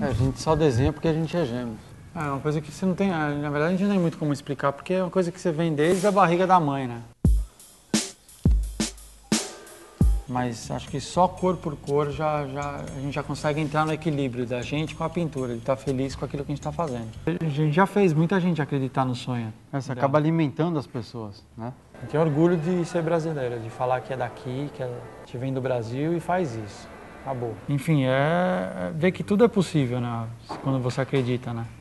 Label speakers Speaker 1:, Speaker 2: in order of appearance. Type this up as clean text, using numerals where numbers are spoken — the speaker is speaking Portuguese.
Speaker 1: A gente só desenha porque a gente é gêmeo. É uma coisa que você não tem, na verdade a gente não tem muito como explicar, porque é uma coisa que você vem desde a barriga da mãe, né? Mas acho que só cor por cor a gente já consegue entrar no equilíbrio da gente com a pintura, de estar feliz com aquilo que a gente está fazendo. A gente já fez muita gente acreditar no sonho. Você acaba alimentando as pessoas, né? Eu tenho orgulho de ser brasileiro, de falar que é daqui, que vem do Brasil e faz isso. Acabou. Enfim, é ver que tudo é possível, né? Quando você acredita, né?